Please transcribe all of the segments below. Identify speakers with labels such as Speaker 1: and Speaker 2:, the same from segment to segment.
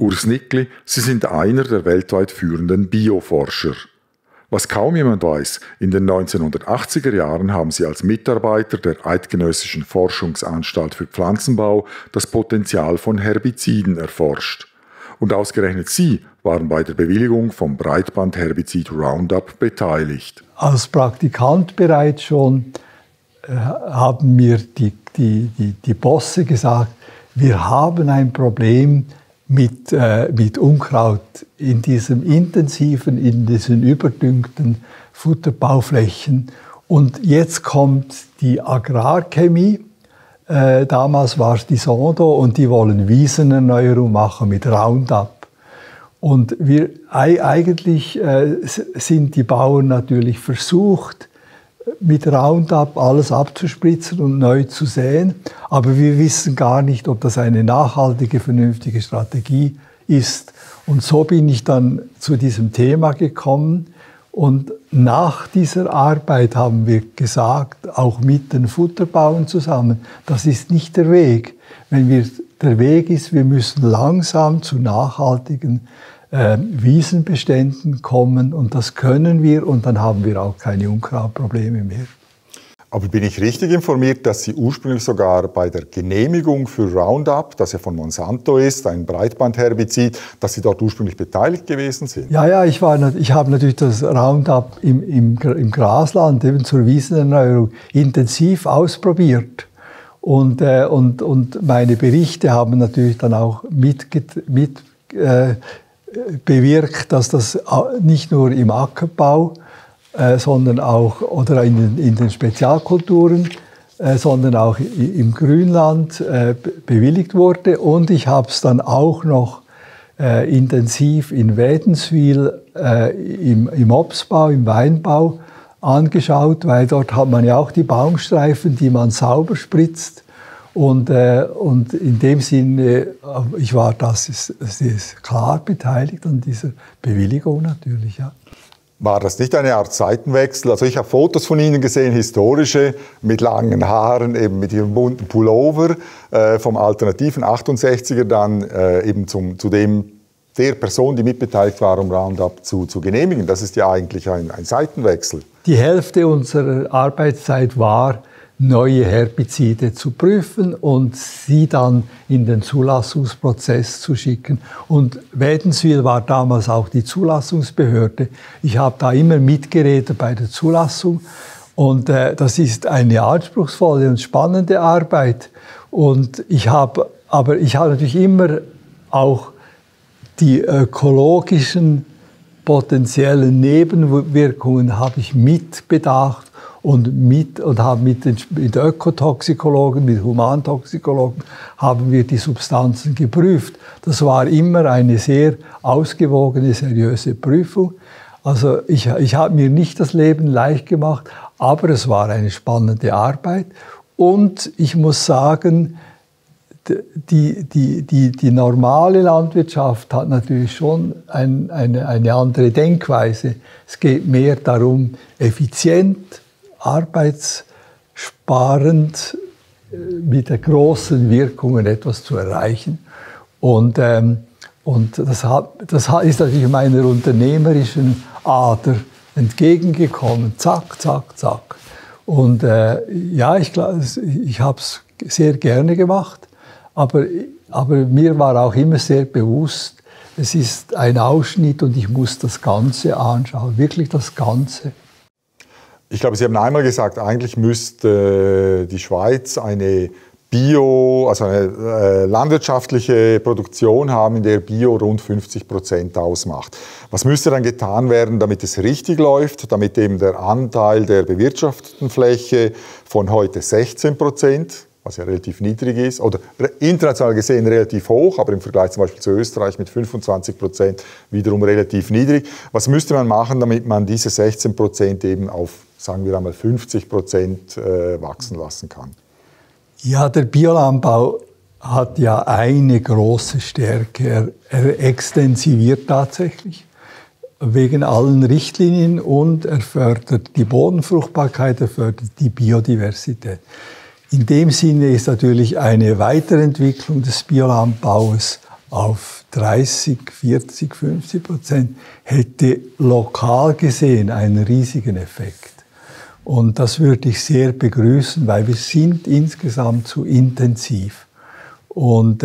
Speaker 1: Urs Nickli, Sie sind einer der weltweit führenden Bioforscher. Was kaum jemand weiß, in den 1980er Jahren haben Sie als Mitarbeiter der Eidgenössischen Forschungsanstalt für Pflanzenbau das Potenzial von Herbiziden erforscht. Und ausgerechnet Sie waren bei der Bewilligung vom Breitbandherbizid Roundup beteiligt.
Speaker 2: Als Praktikant bereits schon haben mir die Bosse gesagt, wir haben ein Problem mit Unkraut in diesen überdüngten Futterbauflächen. Und jetzt kommt die Agrarchemie, damals war es die Sondo, und die wollen Wiesenerneuerung machen mit Roundup. Und eigentlich sind die Bauern natürlich versucht, mit Roundup alles abzuspritzen und neu zu säen. Aber wir wissen gar nicht, ob das eine nachhaltige, vernünftige Strategie ist. Und so bin ich dann zu diesem Thema gekommen. Und nach dieser Arbeit haben wir gesagt, auch mit den Futterbauern zusammen, das ist nicht der Weg. Der Weg ist, wir müssen langsam zu nachhaltigen Wiesenbeständen kommen, und das können wir, und dann haben wir auch keine Unkrautprobleme mehr.
Speaker 3: Aber bin ich richtig informiert, dass Sie ursprünglich sogar bei der Genehmigung für Roundup, das ja von Monsanto ist, ein Breitbandherbizid, dass Sie dort ursprünglich beteiligt gewesen sind?
Speaker 2: Ja, ich habe natürlich das Roundup im Grasland eben zur Wiesenerneuerung intensiv ausprobiert. Und meine Berichte haben natürlich dann auch bewirkt, dass das nicht nur im Ackerbau, sondern auch oder in den Spezialkulturen, sondern auch im Grünland bewilligt wurde. Und ich habe es dann auch noch intensiv in Wädenswil im Obstbau, im Weinbau angeschaut, weil dort hat man ja auch die Baumstreifen, die man sauber spritzt. Und in dem Sinne, ich war das ist klar beteiligt an dieser Bewilligung natürlich. Ja.
Speaker 3: War das nicht eine Art Seitenwechsel? Also ich habe Fotos von Ihnen gesehen, historische, mit langen Haaren, eben mit Ihrem bunten Pullover, vom alternativen 68er dann eben zu der Person, die mitbeteiligt war, um Roundup zu genehmigen. Das ist ja eigentlich ein Seitenwechsel.
Speaker 2: Die Hälfte unserer Arbeitszeit war, neue Herbizide zu prüfen und sie dann in den Zulassungsprozess zu schicken. Und Wädenswil war damals auch die Zulassungsbehörde. Ich habe da immer mitgeredet bei der Zulassung. Und das ist eine anspruchsvolle und spannende Arbeit. Und ich habe natürlich immer auch die ökologischen potenziellen Nebenwirkungen habe ich mitbedacht. Und haben mit Ökotoxikologen, mit Humantoxikologen, haben wir die Substanzen geprüft. Das war immer eine sehr ausgewogene, seriöse Prüfung. Also ich habe mir nicht das Leben leicht gemacht, aber es war eine spannende Arbeit. Und ich muss sagen, die normale Landwirtschaft hat natürlich schon eine andere Denkweise. Es geht mehr darum, effizient, arbeitssparend mit der großen Wirkungen etwas zu erreichen. Und das ist natürlich meiner unternehmerischen Ader entgegengekommen. Zack, zack, zack. Und ja, ich habe es sehr gerne gemacht, aber mir war auch immer sehr bewusst, es ist ein Ausschnitt und ich muss das Ganze anschauen, wirklich das Ganze.
Speaker 3: Ich glaube, Sie haben einmal gesagt, eigentlich müsste die Schweiz eine landwirtschaftliche Produktion haben, in der Bio rund 50% ausmacht. Was müsste dann getan werden, damit es richtig läuft, damit eben der Anteil der bewirtschafteten Fläche von heute 16%, was ja relativ niedrig ist, oder international gesehen relativ hoch, aber im Vergleich zum Beispiel zu Österreich mit 25% wiederum relativ niedrig. Was müsste man machen, damit man diese 16% eben auf, sagen wir einmal, 50% wachsen lassen kann?
Speaker 2: Ja, der Biolandbau hat ja eine große Stärke. Er extensiviert tatsächlich wegen allen Richtlinien und er fördert die Bodenfruchtbarkeit, er fördert die Biodiversität. In dem Sinne ist natürlich eine Weiterentwicklung des Biolandbaus auf 30, 40, 50%, hätte lokal gesehen einen riesigen Effekt. Und das würde ich sehr begrüßen, weil wir sind insgesamt zu intensiv. Und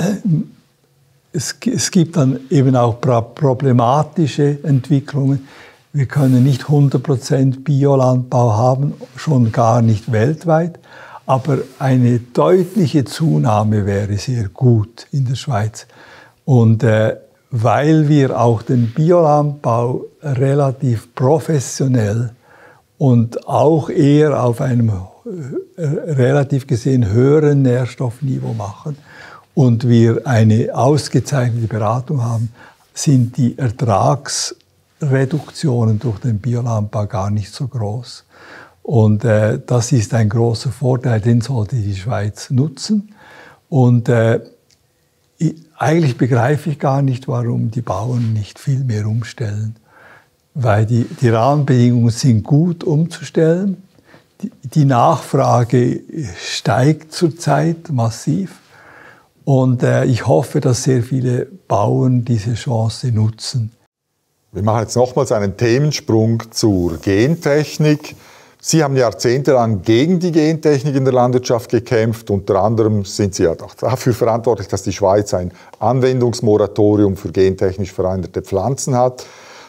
Speaker 2: es gibt dann eben auch problematische Entwicklungen. Wir können nicht 100% Biolandbau haben, schon gar nicht weltweit. Aber eine deutliche Zunahme wäre sehr gut in der Schweiz. Und weil wir auch den Biolandbau relativ professionell und auch eher auf einem relativ gesehen höheren Nährstoffniveau machen und wir eine ausgezeichnete Beratung haben, sind die Ertragsreduktionen durch den Biolandbau gar nicht so groß. Und das ist ein großer Vorteil, den sollte die Schweiz nutzen. Und eigentlich begreife ich gar nicht, warum die Bauern nicht viel mehr umstellen. Weil die Rahmenbedingungen sind gut umzustellen. Die Nachfrage steigt zurzeit massiv. Und ich hoffe, dass sehr viele Bauern diese Chance nutzen.
Speaker 3: Wir machen jetzt nochmals einen Themensprung zur Gentechnik. Sie haben jahrzehntelang gegen die Gentechnik in der Landwirtschaft gekämpft. Unter anderem sind Sie ja dafür verantwortlich, dass die Schweiz ein Anwendungsmoratorium für gentechnisch veränderte Pflanzen hat.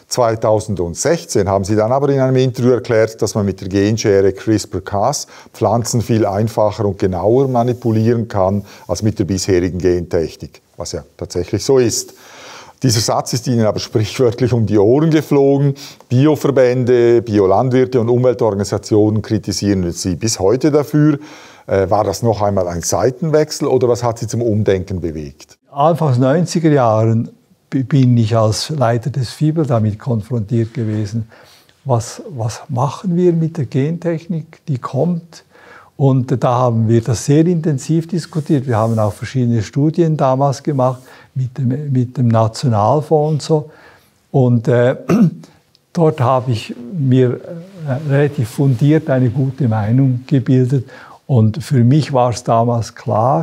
Speaker 3: 2016 haben Sie dann aber in einem Interview erklärt, dass man mit der Genschere CRISPR-Cas Pflanzen viel einfacher und genauer manipulieren kann als mit der bisherigen Gentechnik, was ja tatsächlich so ist. Dieser Satz ist Ihnen aber sprichwörtlich um die Ohren geflogen. Bioverbände, Biolandwirte und Umweltorganisationen kritisieren Sie bis heute dafür. War das noch einmal ein Seitenwechsel oder was hat Sie zum Umdenken bewegt?
Speaker 2: Anfangs 90er Jahren bin ich als Leiter des FIBEL damit konfrontiert gewesen. Was machen wir mit der Gentechnik, die kommt? Und da haben wir das sehr intensiv diskutiert. Wir haben auch verschiedene Studien damals gemacht mit dem Nationalfonds und so. Und dort habe ich mir relativ fundiert eine gute Meinung gebildet. Und für mich war es damals klar,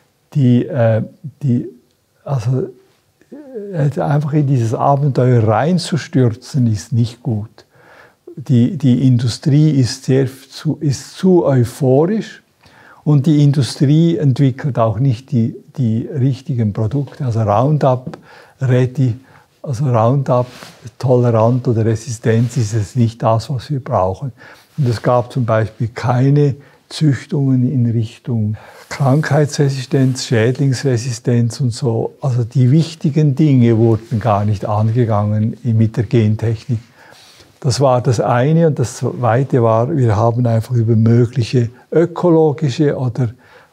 Speaker 2: einfach in dieses Abenteuer reinzustürzen, ist nicht gut. Die Industrie ist zu euphorisch und die Industrie entwickelt auch nicht die richtigen Produkte. Also Roundup Ready, also Roundup tolerant oder resistent ist es nicht das, was wir brauchen. Und es gab zum Beispiel keine Züchtungen in Richtung Krankheitsresistenz, Schädlingsresistenz und so. Also die wichtigen Dinge wurden gar nicht angegangen mit der Gentechnik. Das war das eine. Und das zweite war, wir haben einfach über mögliche ökologische oder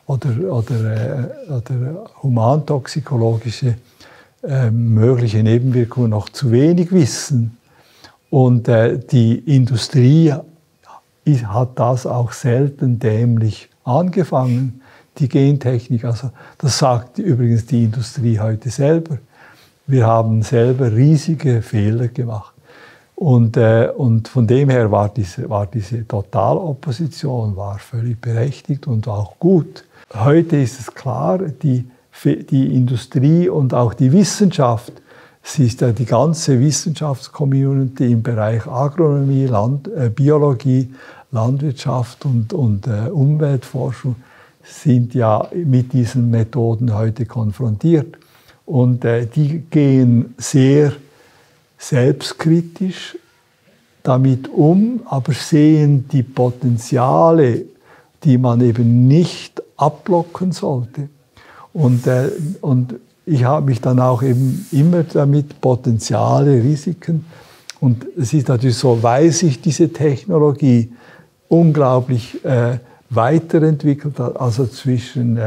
Speaker 2: humantoxikologische mögliche Nebenwirkungen noch zu wenig Wissen. Und die Industrie hat das auch selten dämlich angefangen, die Gentechnik. Also das sagt übrigens die Industrie heute selber. Wir haben selber riesige Fehler gemacht. Und von dem her war diese Totalopposition war völlig berechtigt und auch gut. Heute ist es klar, die Industrie und auch die Wissenschaft, es ist ja die ganze Wissenschaftscommunity im Bereich Agronomie, Biologie, Landwirtschaft und Umweltforschung sind ja mit diesen Methoden heute konfrontiert. Und die gehen sehr selbstkritisch damit um, aber sehen die Potenziale, die man eben nicht abblocken sollte. Und ich habe mich dann auch eben immer damit Potenziale, Risiken. Und es ist natürlich so, weil sich diese Technologie unglaublich weiterentwickelt hat, also zwischen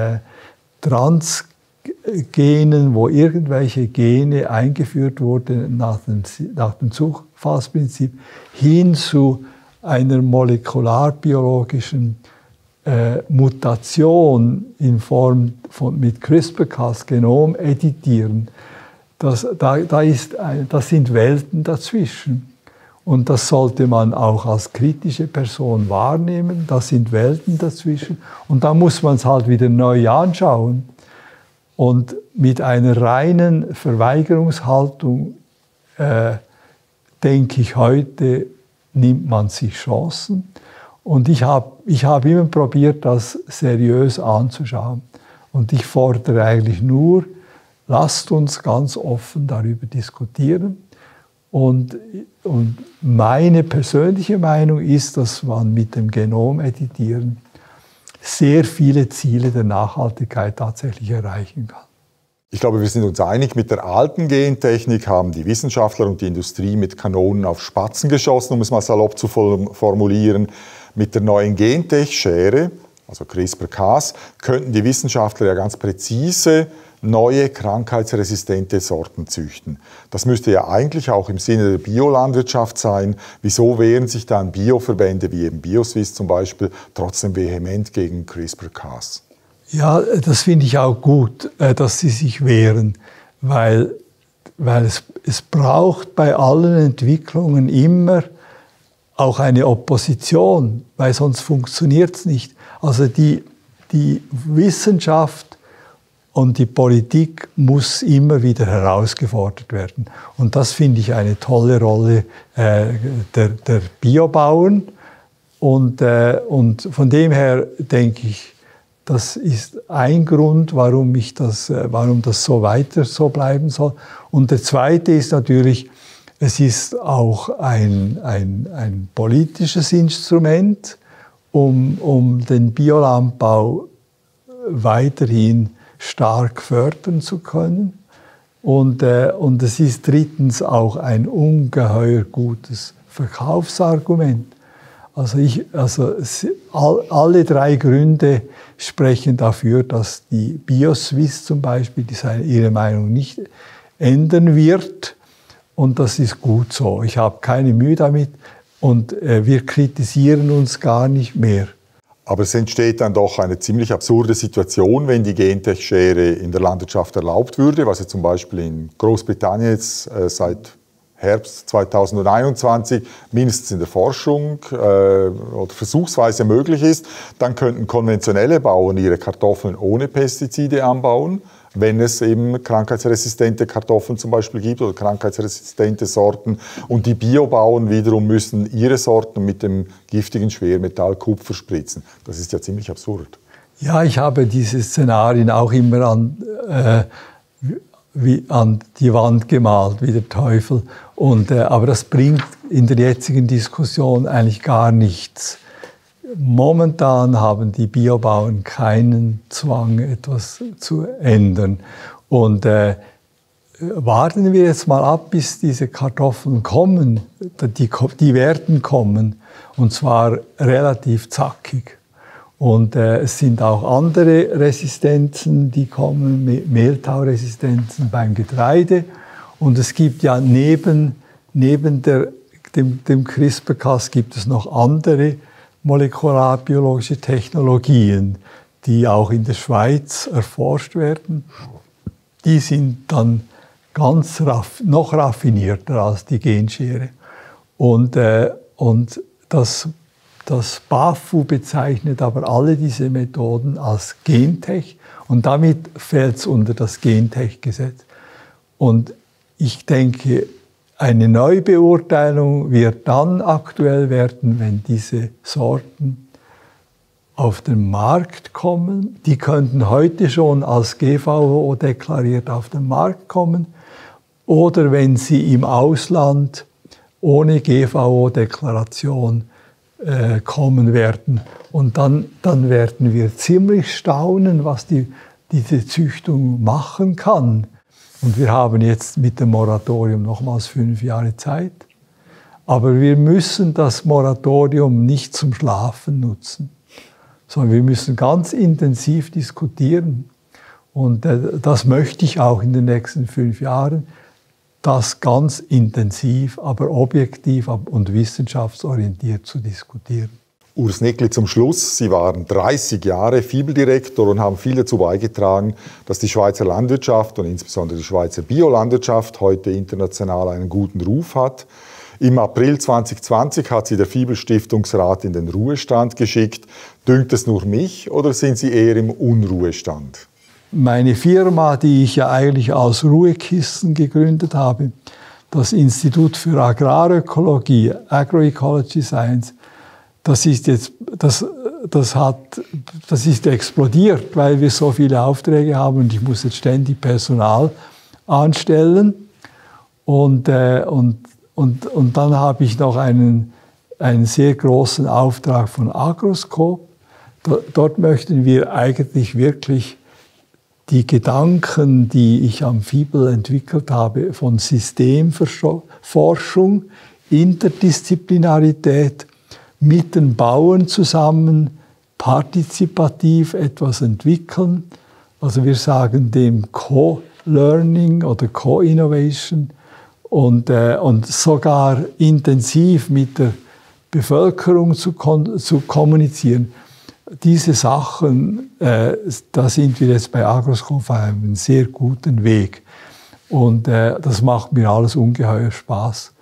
Speaker 2: Transgenen, wo irgendwelche Gene eingeführt wurden nach dem Zugpfadprinzip, hin zu einer molekularbiologischen Mutation in Form mit CRISPR-Cas Genom editieren. Das sind Welten dazwischen. Und das sollte man auch als kritische Person wahrnehmen. Das sind Welten dazwischen. Und da muss man es halt wieder neu anschauen. Und mit einer reinen Verweigerungshaltung, denke ich, heute nimmt man sich Chancen. Und ich hab immer probiert, das seriös anzuschauen. Und ich fordere eigentlich nur, lasst uns ganz offen darüber diskutieren. Und meine persönliche Meinung ist, dass man mit dem Genomeditieren sehr viele Ziele der Nachhaltigkeit tatsächlich erreichen kann.
Speaker 3: Ich glaube, wir sind uns einig, mit der alten Gentechnik haben die Wissenschaftler und die Industrie mit Kanonen auf Spatzen geschossen, um es mal salopp zu formulieren. Mit der neuen Gentech-Schere, also CRISPR-Cas, könnten die Wissenschaftler ja ganz präzise neue krankheitsresistente Sorten züchten. Das müsste ja eigentlich auch im Sinne der Biolandwirtschaft sein. Wieso wehren sich dann Bioverbände wie eben Bioswiss zum Beispiel trotzdem vehement gegen CRISPR-Cas?
Speaker 2: Ja, das finde ich auch gut, dass sie sich wehren, weil es braucht bei allen Entwicklungen immer auch eine Opposition, weil sonst funktioniert es nicht. Also die Wissenschaft und die Politik muss immer wieder herausgefordert werden. Und das finde ich eine tolle Rolle der Biobauern. Und von dem her denke ich, das ist ein Grund, warum das so weiter so bleiben soll. Und der zweite ist natürlich, es ist auch ein politisches Instrument, um den Biolandbau weiterhin stark fördern zu können. Und es ist drittens auch ein ungeheuer gutes Verkaufsargument. Alle drei Gründe sprechen dafür, dass die Bioswiss zum Beispiel ihre Meinung nicht ändern wird. Und das ist gut so. Ich habe keine Mühe damit und wir kritisieren uns gar nicht mehr.
Speaker 3: Aber es entsteht dann doch eine ziemlich absurde Situation, wenn die Gentech-Schere in der Landwirtschaft erlaubt würde, was ja zum Beispiel in Großbritannien jetzt seit Herbst 2021 mindestens in der Forschung oder versuchsweise möglich ist. Dann könnten konventionelle Bauern ihre Kartoffeln ohne Pestizide anbauen, wenn es eben krankheitsresistente Kartoffeln zum Beispiel gibt oder krankheitsresistente Sorten. Und die Biobauern wiederum müssen ihre Sorten mit dem giftigen Schwermetall Kupfer spritzen. Das ist ja ziemlich absurd.
Speaker 2: Ja, ich habe diese Szenarien auch immer an die Wand gemalt, wie der Teufel. Aber das bringt in der jetzigen Diskussion eigentlich gar nichts. Momentan haben die Biobauern keinen Zwang, etwas zu ändern. Und warten wir jetzt mal ab, bis diese Kartoffeln kommen. Die werden kommen, und zwar relativ zackig. Und es sind auch andere Resistenzen, die kommen, Mehltauresistenzen beim Getreide. Und es gibt ja neben dem CRISPR-Cas gibt es noch andere molekularbiologische Technologien, die auch in der Schweiz erforscht werden. Die sind dann noch raffinierter als die Genschere. Und das BAFU bezeichnet aber alle diese Methoden als Gentech und damit fällt es unter das Gentech-Gesetz. Und ich denke, eine Neubeurteilung wird dann aktuell werden, wenn diese Sorten auf den Markt kommen. Die könnten heute schon als GVO deklariert auf den Markt kommen oder wenn sie im Ausland ohne GVO-Deklaration kommen werden. Und dann werden wir ziemlich staunen, was diese Züchtung machen kann. Und wir haben jetzt mit dem Moratorium nochmals 5 Jahre Zeit. Aber wir müssen das Moratorium nicht zum Schlafen nutzen, sondern wir müssen ganz intensiv diskutieren. Und das möchte ich auch in den nächsten 5 Jahren, das ganz intensiv, aber objektiv und wissenschaftsorientiert zu diskutieren.
Speaker 3: Urs Nickli, zum Schluss. Sie waren 30 Jahre Fibeldirektor und haben viel dazu beigetragen, dass die Schweizer Landwirtschaft und insbesondere die Schweizer Biolandwirtschaft heute international einen guten Ruf hat. Im April 2020 hat Sie der Fibel-Stiftungsrat in den Ruhestand geschickt. Dünkt es nur mich oder sind Sie eher im Unruhestand?
Speaker 2: meine Firma, die ich ja eigentlich aus Ruhekissen gegründet habe, das Institut für Agrarökologie, Agroecology Science, das ist explodiert, weil wir so viele Aufträge haben und ich muss jetzt ständig Personal anstellen. Und dann habe ich noch einen sehr großen Auftrag von Agroscope. Dort möchten wir eigentlich wirklich die Gedanken, die ich am FIBEL entwickelt habe, von Systemforschung, Interdisziplinarität, mit den Bauern zusammen partizipativ etwas entwickeln. Also wir sagen dem Co-Learning oder Co-Innovation und sogar intensiv mit der Bevölkerung zu kommunizieren. Diese Sachen, da sind wir jetzt bei Agroscope auf einem sehr guten Weg. Und das macht mir alles ungeheuer Spaß.